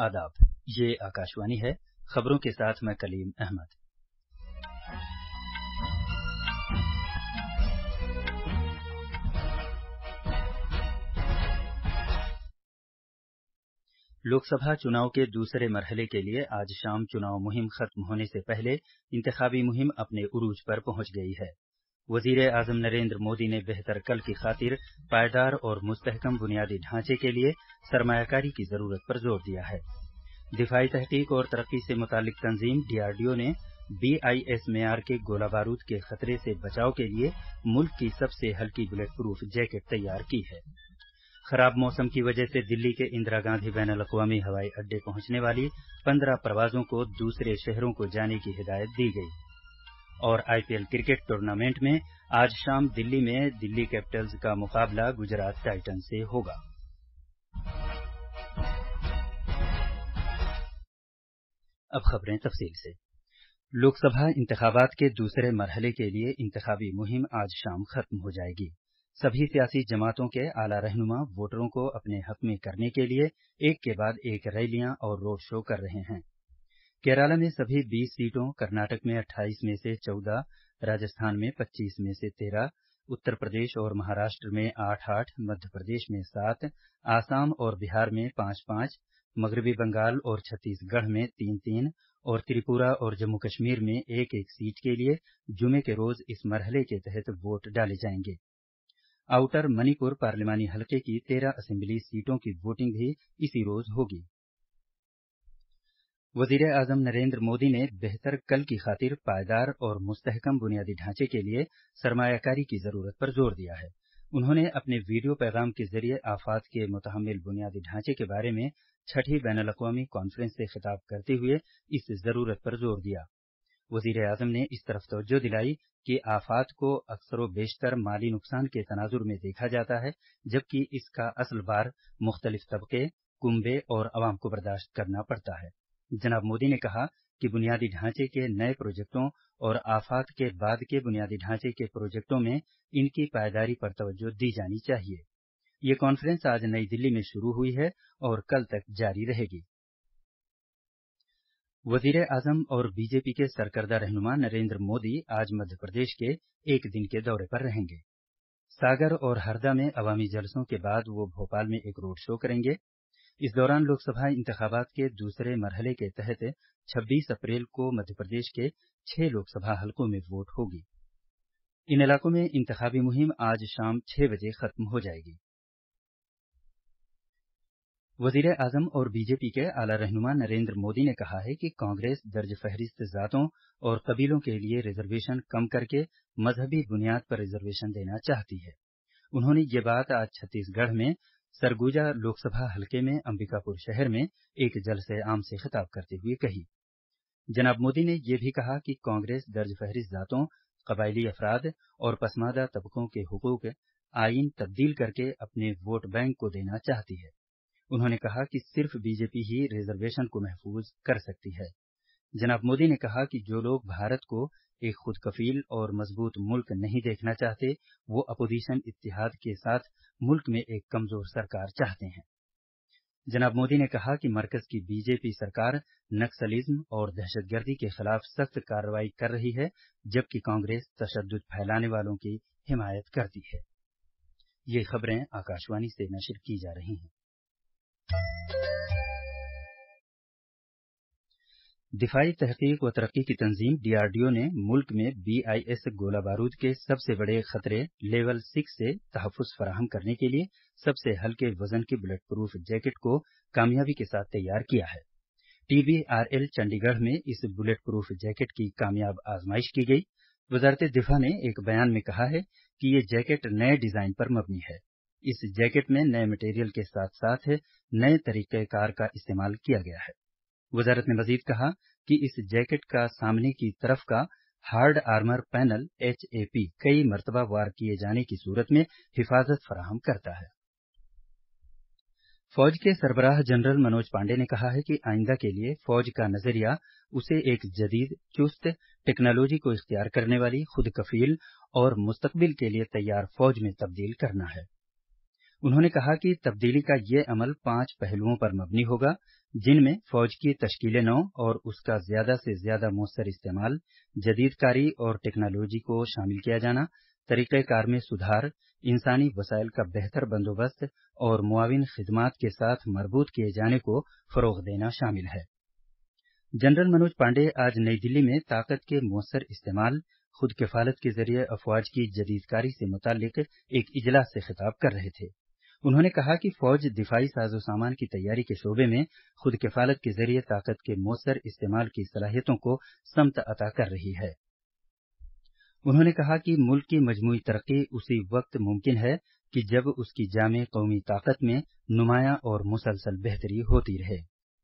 आदाब। ये आकाशवाणी है। खबरों के साथ मैं कलीम अहमद। लोकसभा चुनाव के दूसरे मरहले के लिए आज शाम चुनाव मुहिम खत्म होने से पहले इंतखाबी मुहिम अपने उरूज पर पहुंच गई है। वजीर आजम नरेंद्र मोदी ने बेहतर कल की खातिर पायदार और मुस्तहकम बुनियादी ढांचे के लिए सरमायाकारी की जरूरत पर जोर दिया है। दिफाई तहकीक और तरक्की से मुतालिक तंजीम DRDO ने BIS मेयार के गोला बारूद के खतरे से बचाव के लिए मुल्क की सबसे हल्की बुलेट प्रूफ जैकेट तैयार की है। खराब मौसम की वजह से दिल्ली के इंदिरा गांधी बैनुल अक़वामी हवाई अड्डे पहुंचने वाली 15 प्रवाजों को दूसरे शहरों को जाने की हिदायत दी गई। और IPL क्रिकेट टूर्नामेंट में आज शाम दिल्ली में दिल्ली कैपिटल्स का मुकाबला गुजरात टाइटंस से होगा। अब खबरें तफसील से। लोकसभा इंतखाबात के दूसरे मरहले के लिए इंतखाबी मुहिम आज शाम खत्म हो जाएगी। सभी सियासी जमातों के आला रहनुमा वोटरों को अपने हक में करने के लिए एक के बाद एक रैलियां और रोड शो कर रहे हैं। केरला में सभी 20 सीटों, कर्नाटक में 28 में से 14, राजस्थान में 25 में से 13, उत्तर प्रदेश और महाराष्ट्र में 8-8, मध्य प्रदेश में 7, आसाम और बिहार में 5-5, मगरबी बंगाल और छत्तीसगढ़ में 3-3 और त्रिपुरा और जम्मू कश्मीर में 1-1 सीट के लिए जुमे के रोज इस मरहले के तहत वोट डाले जाएंगे। आउटर मणिपुर पार्लिमानी हलके की 13 असेंबली सीटों की वोटिंग भी इसी रोज होगी। वजीर आजम नरेंद्र मोदी ने बेहतर कल की खातिर पायदार और मुस्तहकम बुनियादी ढांचे के लिए सरमायाकारी की जरूरत पर जोर दिया है। उन्होंने अपने वीडियो पैगाम के जरिए आफात के मुतहम्मिल बुनियादी ढांचे के बारे में छठी बैनुल अक़वामी कॉन्फ्रेंस से खिताब करते हुए इस जरूरत पर जोर दिया। वजीर आजम ने इस तरफ तवज्जो दिलाई कि आफात को अक्सर बेशतर माली नुकसान के तनाजुर में देखा जाता है, जबकि इसका असल भार मुख्तलिफ तबके, कुंबे और अवाम को बर्दाश्त करना पड़ता है। जनाब मोदी ने कहा कि बुनियादी ढांचे के नए प्रोजेक्टों और आफात के बाद के बुनियादी ढांचे के प्रोजेक्टों में इनकी पायदारी पर तवज्जो दी जानी चाहिए। ये कॉन्फ्रेंस आज नई दिल्ली में शुरू हुई है और कल तक जारी रहेगी। वजीर आजम और बीजेपी के सरकर्दा रहनुमा नरेंद्र मोदी आज मध्य प्रदेश के एक दिन के दौरे पर रहेंगे। सागर और हरदा में अवामी जलसों के बाद वो भोपाल में एक रोड शो करेंगे। इस दौरान लोकसभा इंतखाबात के दूसरे मरहले के तहत 26 अप्रैल को मध्य प्रदेश के 6 लोकसभा हलकों में वोट होगी। इन इलाकों में इंतखाबी मुहिम आज शाम 6 बजे खत्म हो जाएगी। वजीर आजम और बीजेपी के आला रहनुमा नरेंद्र मोदी ने कहा है कि कांग्रेस दर्ज फहरिस्त जातों और कबीलों के लिए रिजर्वेशन कम करके मजहबी बुनियाद पर रिजर्वेशन देना चाहती है। उन्होंने ये बात आज छत्तीसगढ़ में सरगुजा लोकसभा हलके में अंबिकापुर शहर में एक जलसे आम से खिताब करते हुए कही। जनाब मोदी ने यह भी कहा कि कांग्रेस दर्ज फहरिस्त जातों, कबायली अफराद और पसमानदा तबकों के हुकूक आईन तब्दील करके अपने वोट बैंक को देना चाहती है। उन्होंने कहा कि सिर्फ बीजेपी ही रिजर्वेशन को महफूज कर सकती है। जनाब मोदी ने कहा कि जो लोग भारत को एक खुद कफील और मजबूत मुल्क नहीं देखना चाहते, वो अपोजिशन इत्तेहाद के साथ मुल्क में एक कमजोर सरकार चाहते हैं। जनाब मोदी ने कहा कि मरकज की बीजेपी सरकार नक्सलिज्म और दहशतगर्दी के खिलाफ सख्त कार्रवाई कर रही है, जबकि कांग्रेस तशद्दुद फैलाने वालों की हिमायत करती है। ये खबरें आकाशवाणी से नशर की जा रही हैं। दिफाई तहकीक व तरक्की की तंजीम DRDO ने मुल्क में BIS गोला बारूद के सबसे बड़े खतरे लेवल 6 से तहफ़्फ़ुज़ फराहम करने के लिए सबसे हल्के वजन की बुलेट प्रूफ जैकेट को कामयाबी के साथ तैयार किया है। TBRL चंडीगढ़ में इस बुलेट प्रूफ जैकेट की कामयाब आजमाइश की गई। वजारत दिफा ने एक बयान में कहा है कि ये जैकेट नए डिजाइन पर मबनी है। इस जैकेट में नए मटेरियल के साथ साथ नए तरीक़ेकार का इस्तेमाल किया गया है। वजारत ने मजीद कहा कि इस जैकेट का सामने की तरफ का हार्ड आर्मर पैनल HAP कई मरतबा वार किए जाने की सूरत में हिफाजत फराहम करता है। फौज के सरबराह जनरल मनोज पांडे ने कहा है कि आइंदा के लिए फौज का नजरिया उसे एक जदीद, चुस्त टेक्नोलॉजी को इख्तियार करने वाली, खुद कफील और मुस्तकबिल के लिए तैयार फौज में तब्दील करना है। उन्होंने कहा कि तब्दीली का ये अमल 5 पहलुओं पर मबनी होगा, जिनमें फौज की तश्कील-ए-नौ और उसका ज्यादा से ज्यादा मौसर इस्तेमाल, जदीद कारी और टेक्नोलॉजी को शामिल किया जाना, तरीक़ेकार में सुधार, इंसानी वसाइल का बेहतर बंदोबस्त और मुआविन खिदमात के साथ मरबूत किए जाने को फरोग देना शामिल है। जनरल मनोज पांडे आज नई दिल्ली में ताकत के मौसर इस्तेमाल, खुद किफालत के जरिए अफवाज की जदीदकारी से मुतालिक एक इजलास से खिताब कर रहे थे। उन्होंने कहा कि फौज दिफाई साजो सामान की तैयारी के शोबे में खुद किफालत के जरिए ताकत के मौसर इस्तेमाल की सलाहियतों को समत अता कर रही है। उन्होंने कहा कि मुल्क की मजमूई तरक्की उसी वक्त मुमकिन है कि जब उसकी जामे कौमी ताकत में नुमाया और मुसलसल बेहतरी होती रहे।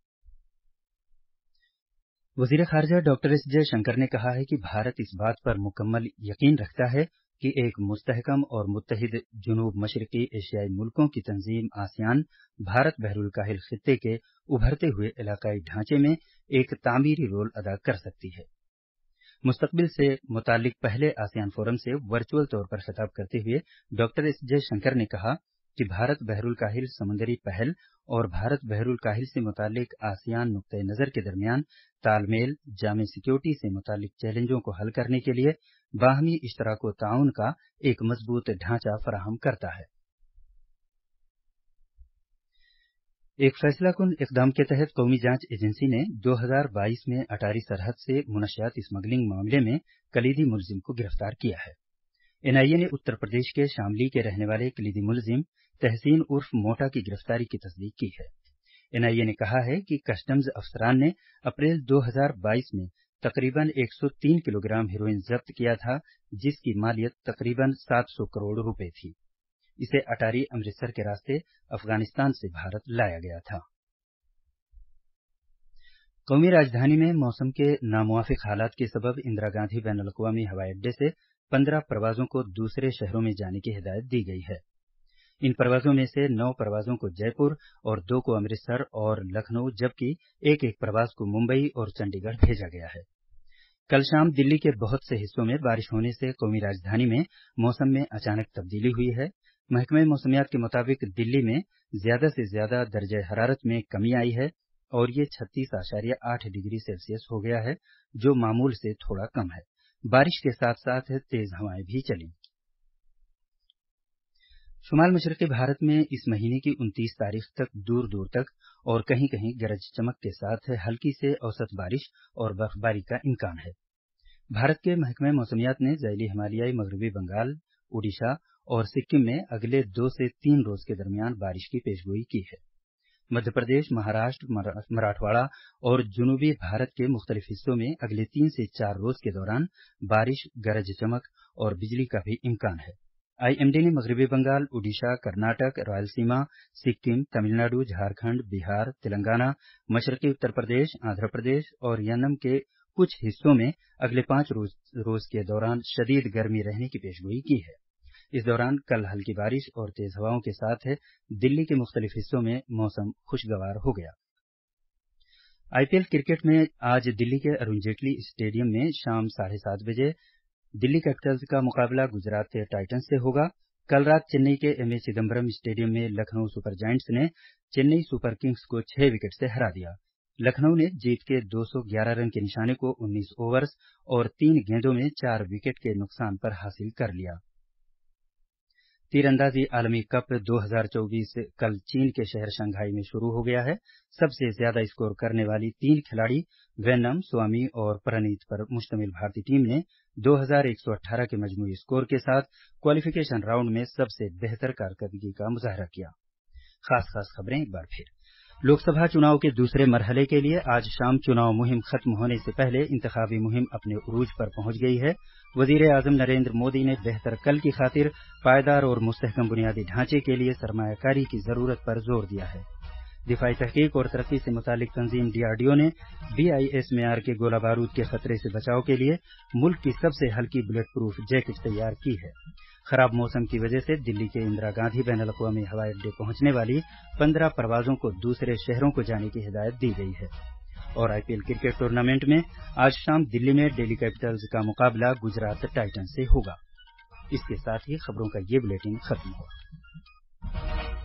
वजीर खारजा डॉक्टर एस जयशंकर ने कहा है कि भारत इस बात पर मुकम्मल यकीन रखता है कि एक मुस्तहकम और मुत्तहिद जुनूब मशरकी एशियाई मुल्कों की तंजीम आसियान भारत बहरुल काहिल खित्ते के उभरते हुए इलाकाई ढांचे में एक तामीरी रोल अदा कर सकती है। मुस्तकबिल से मुतालिक पहले आसियान फोरम से वर्चुअल तौर पर खिताब करते हुए डॉक्टर एस जयशंकर ने कहा कि भारत बहरुल काहिल समुद्री पहल और भारत बहरुल काहिल से मुतालिक आसियान नुक्ते नजर के दरमियान तालमेल, जामे सिक्योरिटी से मुतालिक चैलेंजों को हल करने के लिए बाहमी इश्तराक व ताउन का एक मजबूत ढांचा फराहम करता है। एक फैसलाकुन इकदाम के तहत कौमी जांच एजेंसी ने 2022 में अटारी सरहद से मुनशियात स्मगलिंग मामले में कलीदी मुलजिम को गिरफ्तार किया है। एनआईए ने उत्तर प्रदेश के शामली के रहने वाले कलीदी मुलजिम तहसीन उर्फ मोटा की गिरफ्तारी की तस्दीक की है। एनआईए ने कहा है कि कस्टम्स अफसरान ने अप्रैल 2022 में तकरीबन 103 किलोग्राम हेरोइन जब्त किया था, जिसकी मालियत तकरीबन 700 करोड़ रुपए थी। इसे अटारी अमृतसर के रास्ते अफगानिस्तान से भारत लाया गया था। कौमी राजधानी में मौसम के नामुवाफिक हालात के सबब इंदिरा गांधी बैन अल-अक़वामी हवाई अड्डे से 15 प्रवाजों को दूसरे शहरों में जाने की हिदायत दी गई है। इन प्रवाजों में से 9 प्रवाजों को जयपुर और 2 को अमृतसर और लखनऊ, जबकि एक प्रवास को मुंबई और चंडीगढ़ भेजा गया है। कल शाम दिल्ली के बहुत से हिस्सों में बारिश होने से कौमी राजधानी में मौसम में अचानक तब्दीली हुई है। महकमे मौसमियात के मुताबिक दिल्ली में ज्यादा से ज्यादा दर्जे हरारत में कमी आई है और ये 36.8 डिग्री सेल्सियस हो गया है, जो मामूल से थोड़ा कम है। बारिश के साथ साथ तेज हवाएं भी चली। शुमाल मशरक़ी भारत में इस महीने की 29 तारीख तक दूर दूर तक और कहीं कहीं गरज चमक के साथ हल्की से औसत बारिश और बर्फबारी का इम्कान है। भारत के महकमे मौसमियात ने ज़ैली हिमालयाई मगरबी बंगाल, ओडिशा और सिक्किम में अगले 2 से 3 रोज के दरमियान बारिश की पेशगोई की है। मध्य प्रदेश, महाराष्ट्र, मराठवाड़ा और जनूबी भारत के मुख्तलिफ हिस्सों में अगले 3 से 4 रोज के दौरान बारिश, गरज चमक और बिजली का भी इम्कान है। आईएमडी ने मगरबी बंगाल, ओडिशा, कर्नाटक, रायलसीमा, सिक्किम, तमिलनाडु, झारखंड, बिहार, तेलंगाना, मशरकी उत्तर प्रदेश, आंध्र प्रदेश और यन्नम के कुछ हिस्सों में अगले 5 रोज के दौरान शदीद गर्मी रहने की पेशगोई की है। इस दौरान कल हल्की बारिश और तेज हवाओं के साथ दिल्ली के मुख्तलिफ हिस्सों में मौसम खुशगवार हो गया। आईपीएल क्रिकेट में आज दिल्ली के अरुण जेटली स्टेडियम में शाम 7:30 बजे दिल्ली कैपिटल्स का मुकाबला गुजरात टाइटंस से होगा। कल रात चेन्नई के एमए चिदम्बरम स्टेडियम में लखनऊ सुपर जायंट्स ने चेन्नई सुपर किंग्स को 6 विकेट से हरा दिया। लखनऊ ने जीत के 211 रन के निशाने को 19 ओवर्स और 3 गेंदों में 4 विकेट के नुकसान पर हासिल कर लिया। तीरंदाजी आलमी कप 2024 कल चीन के शहर शंघाई में शुरू हो गया है। सबसे ज्यादा स्कोर करने वाली 3 खिलाड़ी वेनम, स्वामी और प्रणीत पर मुश्तमिल भारतीय टीम ने 2118 के मजमूई स्कोर के साथ क्वालिफिकेशन राउंड में सबसे बेहतर कारकर्दगी का मुजाहरा किया। खास खबरें एक बार फिर। लोकसभा चुनाव के दूसरे मरहले के लिए आज शाम चुनाव मुहिम खत्म होने से पहले इंतखाबी मुहिम अपने उरूज पर पहुंच गई है। वजीर आजम नरेंद्र मोदी ने बेहतर कल की खातिर पायदार और मुस्तहकम बुनियादी ढांचे के लिए सरमायाकारी की जरूरत पर जोर दिया है। दिफाई तहकीक और तरक्की से मुतालिक तंजीम डीआरडीओ ने BIS मेयार के गोला बारूद के खतरे से बचाव के लिए मुल्क की सबसे हल्की बुलेट प्रूफ जैकेट तैयार की है। खराब मौसम की वजह से दिल्ली के इंदिरा गांधी बैन अल-अक़वामी हवाई अड्डे पहुंचने वाली 15 प्रवाजों को दूसरे शहरों को जाने की हिदायत दी गई है। और आईपीएल क्रिकेट टूर्नामेंट में आज शाम दिल्ली में दिल्ली कैपिटल्स का मुकाबला गुजरात टाइटंस से होगा। इसके साथ ही खबरों का ये बुलेटिन खत्म हुआ।